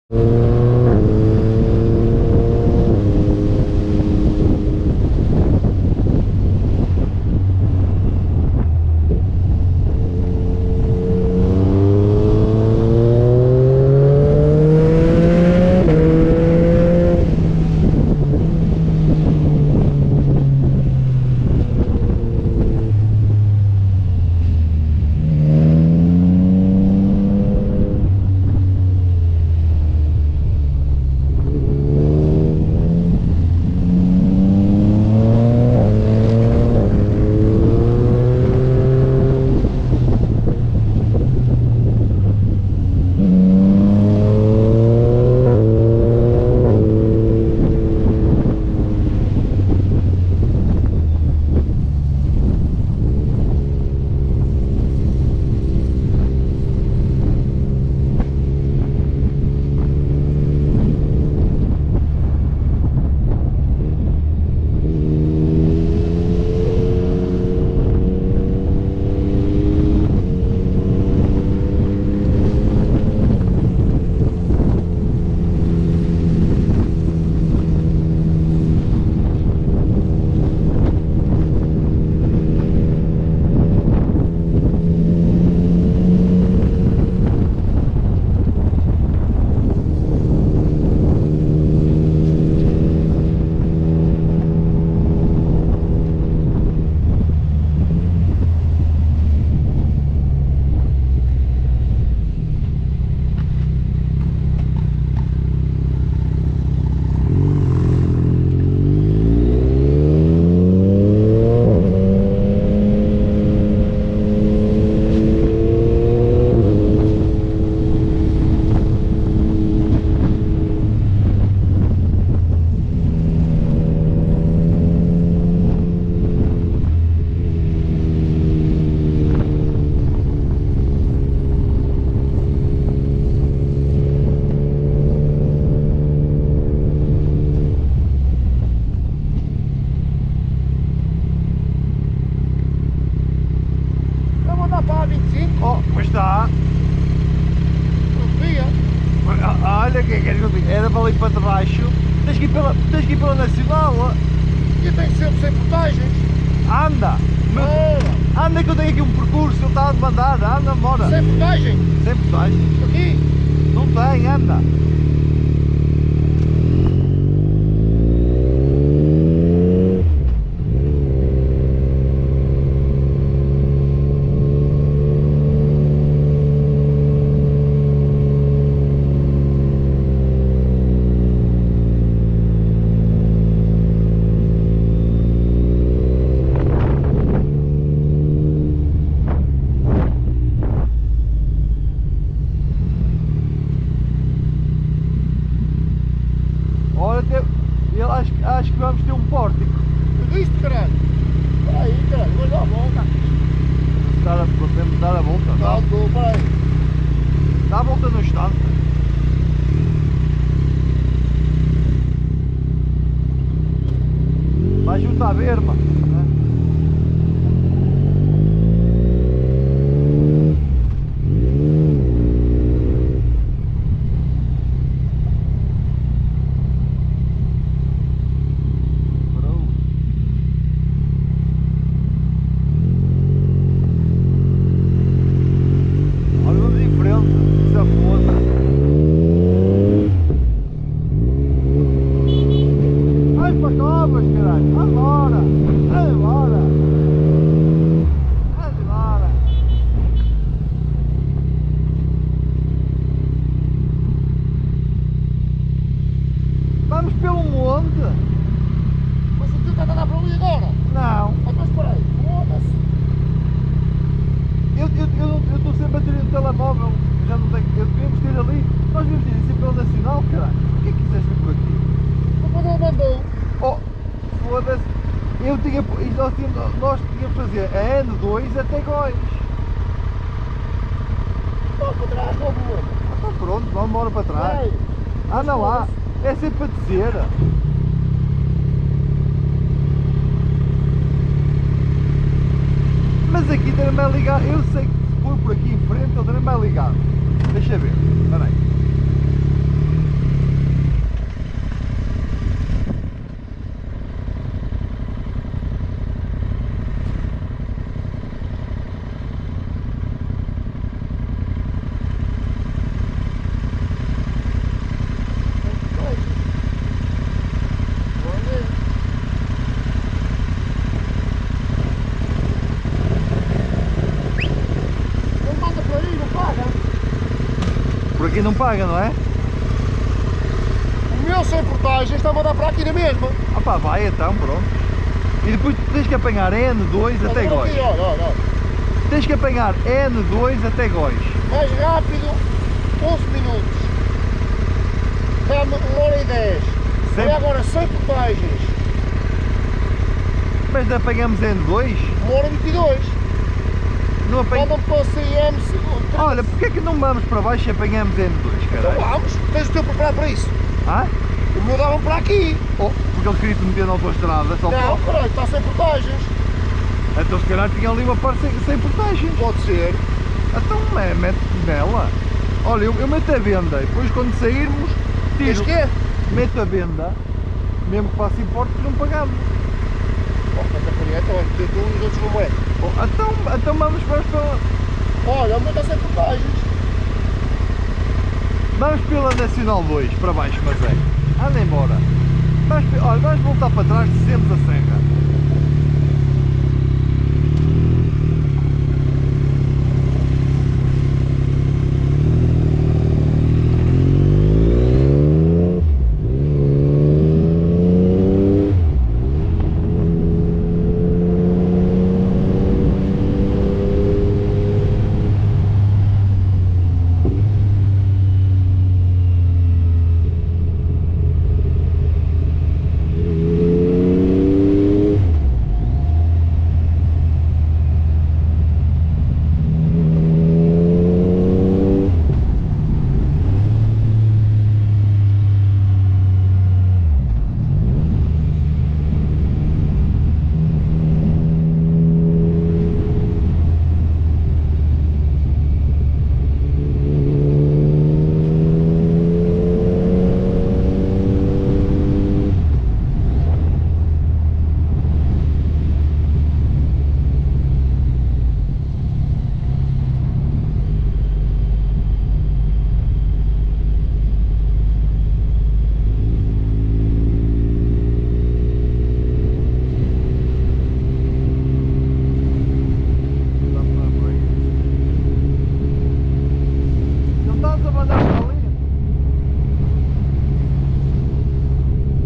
Oh, pois está. Olha, que é que era para ali para baixo. Tens que ir pela Nacional. E tem sempre sem portagens. Anda! Anda que eu tenho aqui um percurso, eu estava de bandada, anda, bora. Sem portagem. Sem portagem. Aqui. Não tem, anda. Acho que vamos ter um pórtico. Tudo isto, caralho. Espera aí, caralho, vou dar a volta. Podemos dar a volta? Não, estou, espera aí. Dá a volta no instante. Vai juntar a berma. Vamos pelo monte. Mas o teu está a andar para ali agora? Não. Mas espera aí, foda-se. Eu estou sempre a ter um telemóvel. Já não tenho. Devíamos ter ali. Nós devíamos ter sempre pelo Nacional, caralho. O que é que quiseste vir por aqui? Quando ele mandou. Oh, foda-se. Nós tínhamos que fazer a N2 até Góis. Estou para trás, não vou. Então pronto, vamos embora para trás. Anda lá. É sempre para dizer. Mas aqui também vai ligar. Eu sei que se for por aqui em frente ele também vai ligar. Deixa ver. Espera aí. não paga, não é? O meu sem portagem está a mandar para aqui na mesma. Ah pá, vai então, pronto. E depois tu tens que apanhar N2 até Olha Góis. aqui, olha. Tens que apanhar N2 até Góis. Mais rápido, 11 minutos. Dá-me 1h10. Sem- E agora sem portagens, Mas apanhamos N2? 1h22. Não apanhamos. Mandam para o CM. Olha, porque é que não vamos para baixo e apanhamos N2, Então caralho? vamos, tens o teu preparado para isso. Ah? O meu davam para aqui. Oh, porque eles queriam te meter na autoestrada, só Não, pode. caralho, está sem portagens. Então se calhar tinha ali uma parte sem portagens. Pode ser. Então mete nela. Olha, eu meto a venda e depois quando sairmos, Diz tiro. que é? Meto a venda, mesmo que faça importe, não pagamos. Oh, esta caneta, olha, tu e os outros não é. Oh, então vamos para... Olha, o meu está sem portagens. Vamos pela Nacional 2, para baixo, mas é. Anda embora. Olha, vamos voltar para trás, descemos a serra.